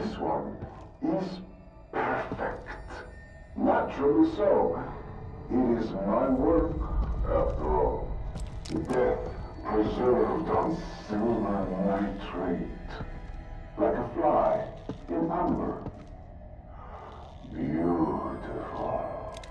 This one is perfect. Naturally so. It is my work, after all. Death preserved on silver nitrate. Like a fly in amber. Beautiful.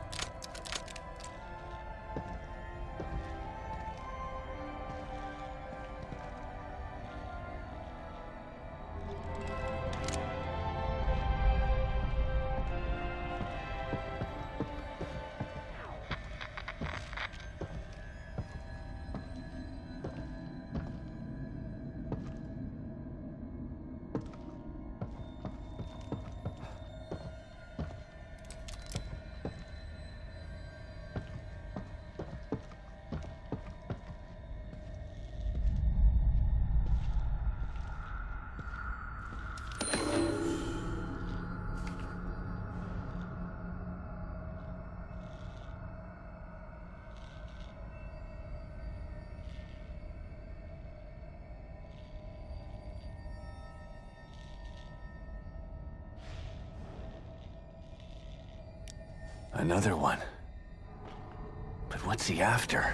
Another one. But what's he after?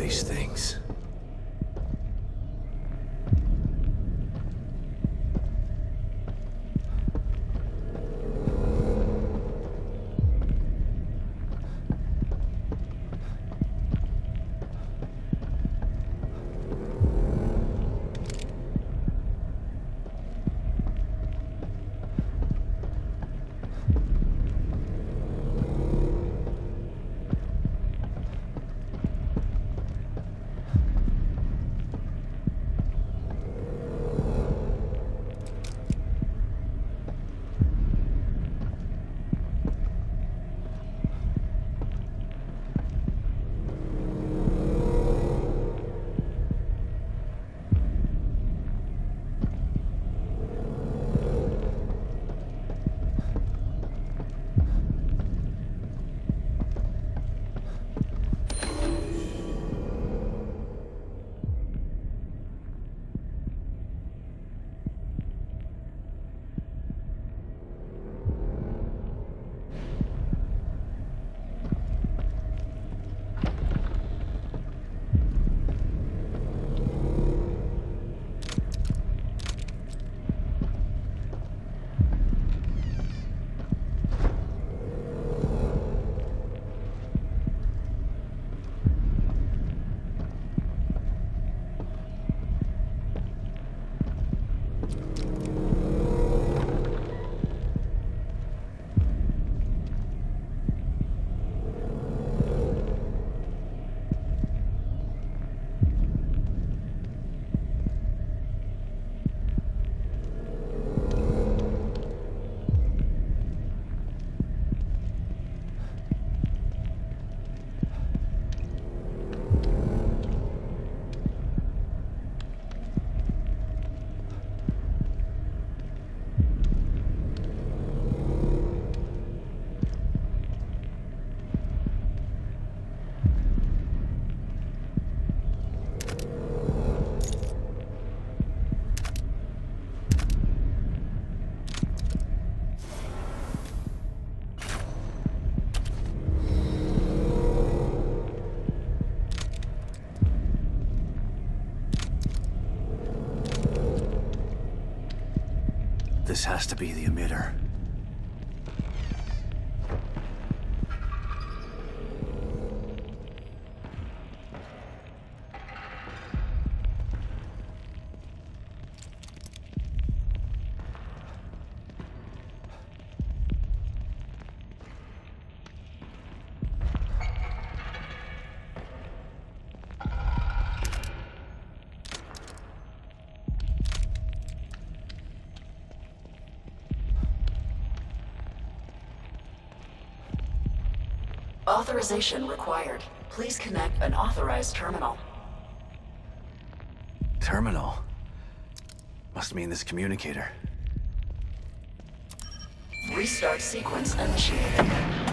these things. This has to be the emitter. Authorization required. Please connect an authorized terminal. Terminal? Must mean this communicator. Restart sequence initiated.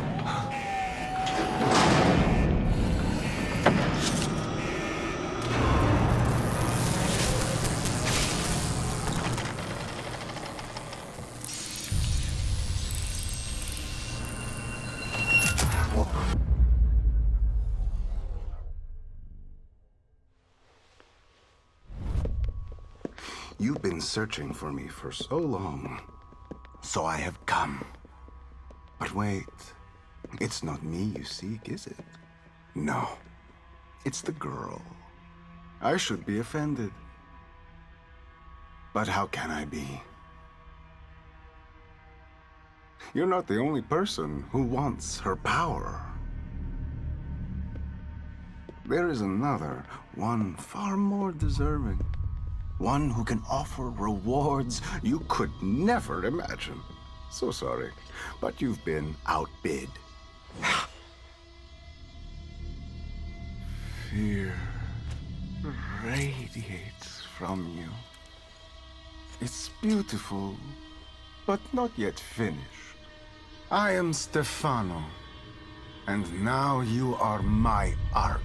You've been searching for me for so long, so I have come. But wait, it's not me you seek, is it? No, it's the girl. I should be offended. But how can I be? You're not the only person who wants her power. There is another, one far more deserving. One who can offer rewards you could never imagine. So sorry, but you've been outbid. Fear radiates from you. It's beautiful, but not yet finished. I am Stefano, and now you are my art.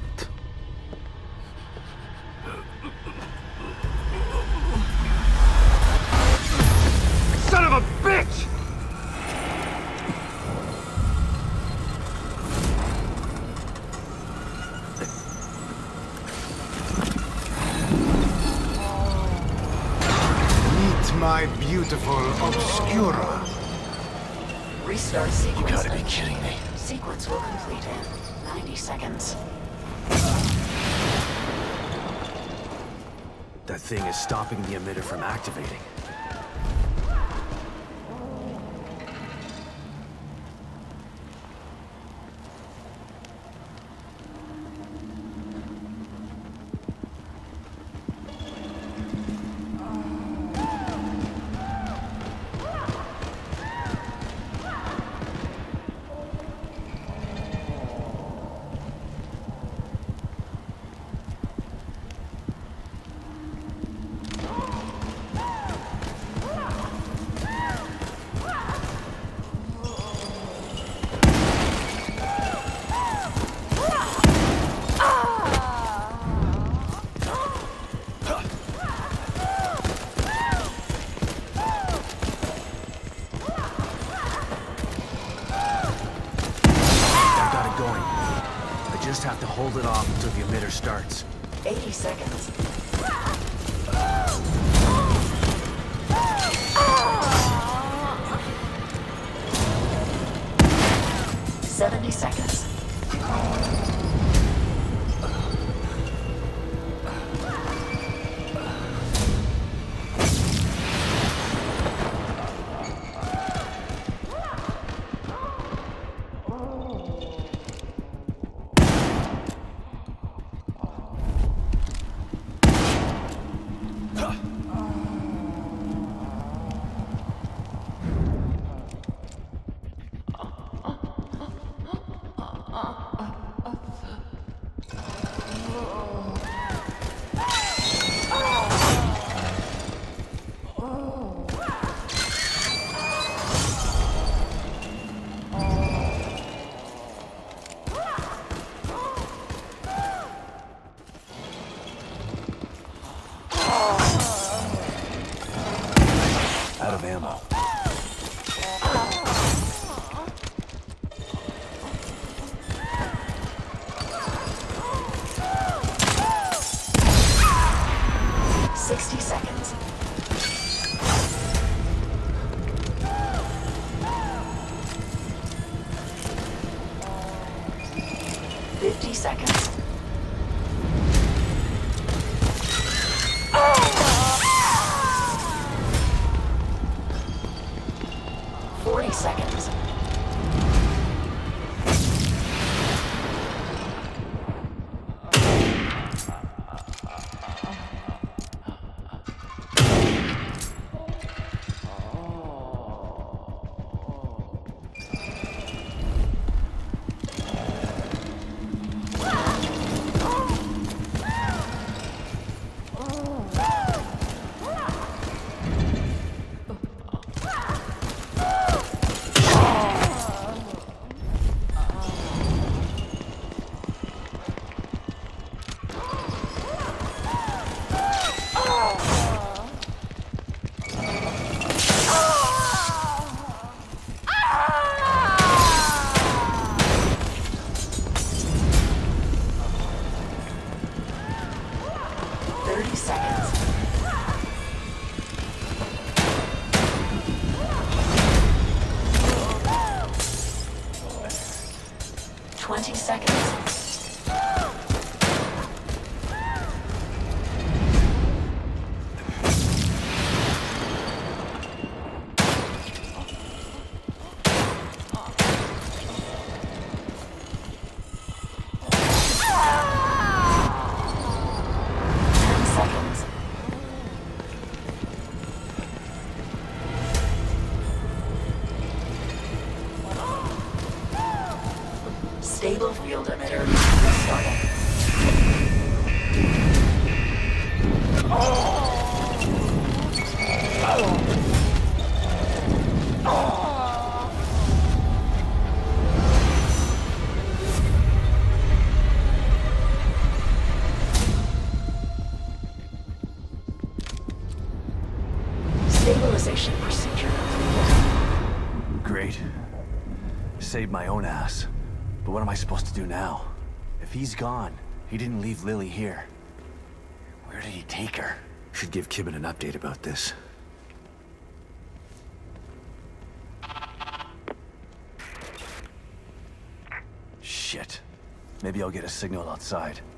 Son of a bitch! my beautiful Obscura. Restart sequence. You gotta be kidding me. Sequence will complete in 90 seconds. That thing is stopping the emitter from activating. Just have to hold it off until the emitter starts. 80 seconds. 70 seconds. Out of ammo. Seconds. 50 seconds. 40 seconds. 30 seconds. 20 seconds. 10 seconds. Stable field emitter restarting. Stabilization procedure completed. Great. Saved my own ass. But what am I supposed to do now? If he's gone, he didn't leave Lily here. Where did he take her? Should give Kibben an update about this. Maybe I'll get a signal outside.